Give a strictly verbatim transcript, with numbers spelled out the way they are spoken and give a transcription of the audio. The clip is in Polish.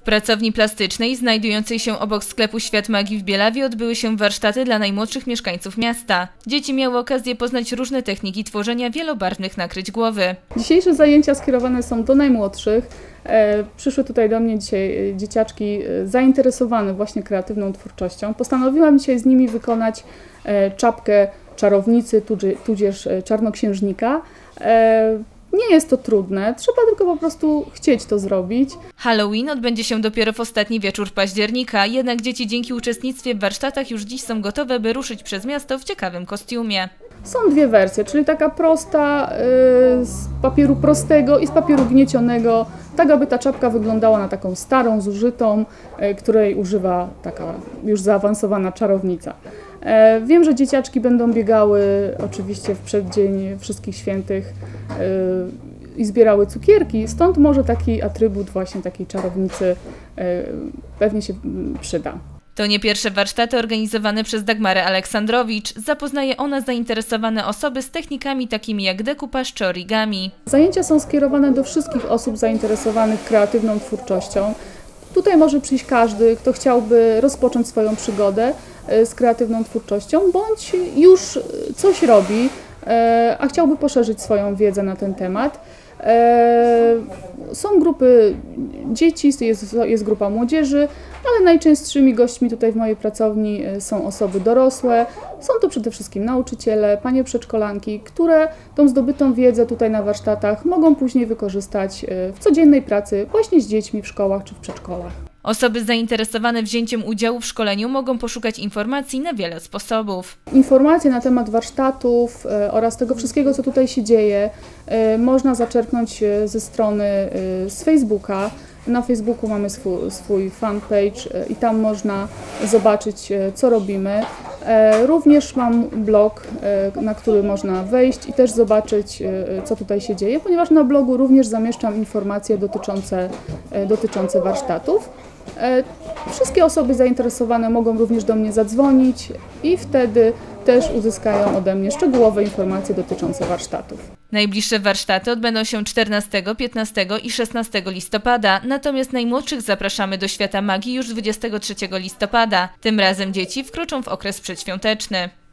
pracowni plastycznej znajdującej się obok sklepu Świat Magii w Bielawie odbyły się warsztaty dla najmłodszych mieszkańców miasta. Dzieci miały okazję poznać różne techniki tworzenia wielobarwnych nakryć głowy. Dzisiejsze zajęcia skierowane są do najmłodszych. E, przyszły tutaj do mnie dzisiaj dzieciaczki zainteresowane właśnie kreatywną twórczością. Postanowiłam dzisiaj z nimi wykonać e, czapkę czarownicy, tudzież czarnoksiężnika. E, Nie jest to trudne, trzeba tylko po prostu chcieć to zrobić. Halloween odbędzie się dopiero w ostatni wieczór października, jednak dzieci dzięki uczestnictwie w warsztatach już dziś są gotowe, by ruszyć przez miasto w ciekawym kostiumie. Są dwie wersje, czyli taka prosta yy, z papieru prostego i z papieru gniecionego, tak aby ta czapka wyglądała na taką starą, zużytą, yy, której używa taka już zaawansowana czarownica. Wiem, że dzieciaczki będą biegały oczywiście w przeddzień Wszystkich Świętych yy, i zbierały cukierki, stąd może taki atrybut właśnie takiej czarownicy yy, pewnie się przyda. To nie pierwsze warsztaty organizowane przez Dagmarę Aleksandrowicz. Zapoznaje ona zainteresowane osoby z technikami takimi jak dekupaż czy origami. Zajęcia są skierowane do wszystkich osób zainteresowanych kreatywną twórczością. Tutaj może przyjść każdy, kto chciałby rozpocząć swoją przygodę z kreatywną twórczością, bądź już coś robi, a chciałby poszerzyć swoją wiedzę na ten temat. Są grupy dzieci, jest, jest grupa młodzieży, ale najczęstszymi gośćmi tutaj w mojej pracowni są osoby dorosłe. Są to przede wszystkim nauczyciele, panie przedszkolanki, które tą zdobytą wiedzę tutaj na warsztatach mogą później wykorzystać w codziennej pracy właśnie z dziećmi w szkołach czy w przedszkolach. Osoby zainteresowane wzięciem udziału w szkoleniu mogą poszukać informacji na wiele sposobów. Informacje na temat warsztatów e, oraz tego wszystkiego, co tutaj się dzieje, e, można zaczerpnąć ze strony e, z Facebooka. Na Facebooku mamy swój, swój fanpage e, i tam można zobaczyć, e, co robimy. E, również mam blog, e, na który można wejść i też zobaczyć, e, co tutaj się dzieje, ponieważ na blogu również zamieszczam informacje dotyczące, e, dotyczące warsztatów. Wszystkie osoby zainteresowane mogą również do mnie zadzwonić i wtedy też uzyskają ode mnie szczegółowe informacje dotyczące warsztatów. Najbliższe warsztaty odbędą się czternastego, piętnastego i szesnastego listopada, natomiast najmłodszych zapraszamy do Świata Magii już dwudziestego trzeciego listopada. Tym razem dzieci wkroczą w okres przedświąteczny.